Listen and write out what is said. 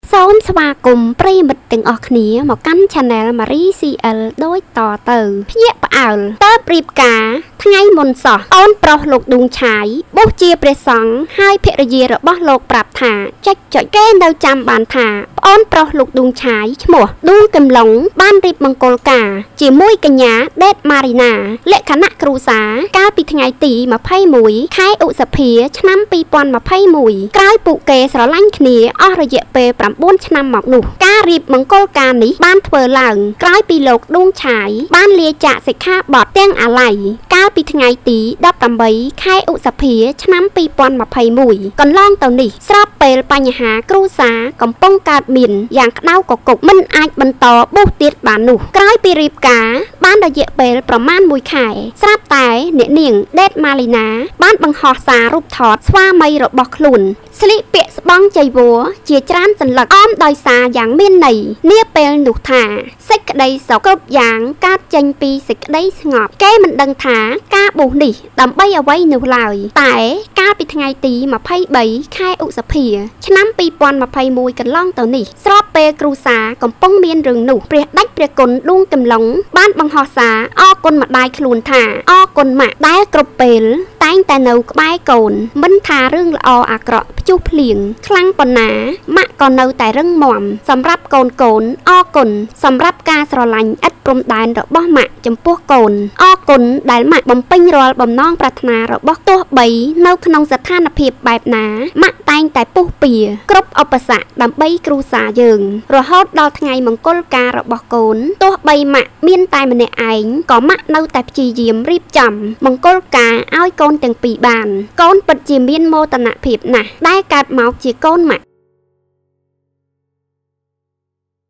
សូមស្វាគមន៍ប្រិយមិត្តទាំងអស់គ្នាមកកាន់ Channel Marie CL ដូចតទៅភ្ញាក់ផ្អើលតើប្រៀបការថ្ងៃមុនសោះអូនប្រុសលោកឌួងឆាយបោះជាព្រះសង្ឃហើយភរិយារបស់លោកប្រាប់ថាចុចគេនៅចាំបានថាប្អូនប្រុសលោកឌួងឆាយឈ្មោះឌួងកំឡុងបានរៀបមង្គលការជាមួយកញ្ញាដេតម៉ារីណាលក្ខណៈគ្រួសារកាលពីថ្ងៃទី21ខែឧសភាឆ្នាំ2021ក្រោយពួកគេស្រឡាញ់គ្នាអស់រយៈពេល9ឆ្នាំមកនោះការរៀបមង្គលការនេះបានធ្វើឡើងក្រោយពីលោកឌួងឆាយបានលាចាកសិក្ខាបទទាំងអាល័យកាលពីថ្ងៃទី18ខែឧសភាឆ្នាំ2021កន្លងទៅនេះស្របពេលបញ្ហាគ្រួសារកំពុងកើតមានយ៉ាងក្តៅកគុកមិនអាចបន្តបួសទៀតបាននោះក្រោយពីរៀបការបានរយៈពេលប្រមាណ1ខែស្រាប់តែអ្នកនាងដេតម៉ាលីណាបានបង្ហោះសាររូបថតស្វាមីរបស់ខ្លួនស្លៀកពាក់ស្បង់ចីវរជាច្រើនសន្លឹកអមដោយសារយ៉ាងមានន័យនាពេលនោះថាសេចក្តីសុខគ្រប់យ៉ាងកើតចេញពីសេចក្តីស្ងប់គេមិនដឹងថាការបួសនេះដើម្បីអ្វីនោះឡើយតែកាលពីថ្ងៃទី23ខែឧសភាឆ្នាំ2021កន្លងទៅនេះស្របពេលគ្រូសាកំពុងមានរឿងនោះព្រះដាច់ព្រះគុណឌួងកំឡុងបានបង្ហោះសារអរគុណម្ដាយខ្លួនថាអរគុណម៉ាក់ដែលគ្រប់ពេលតែងតែនៅក្បែរកូនមិនថារឿងល្អអាក្រក់ព្យុះភ្លៀងខ្លាំងប៉ុណ្ណាម៉ាក់ក៏នៅតែរឹងមាំសម្រាប់កូនអរគុណសម្រាប់ការស្រឡាញ់ឥតព្រំដែនរបស់ម៉ាក់ចំពោះកូនអរគុណដែលម៉ាក់បំពេញរាល់បំណងប្រាថ្នារបស់ទោះបីនៅក្នុងស្ថានភាពបែបណាម៉ាក់តែងតែពុះពៀគ្រប់ឧបសគ្គដើម្បីគ្រួសារយើងរហូតដល់ថ្ងៃមង្គលការរបស់កូនទោះបីម៉ាក់មានតែម្នាក់ឯងក៏ម៉ាក់នៅតែព្យាយាមរៀបចំមង្គលការឲ្យកូនទាំងពីរបានកូនពិតជាមានមោទនភាពណាស់ដែលកើតមកជាកូនម៉ាក់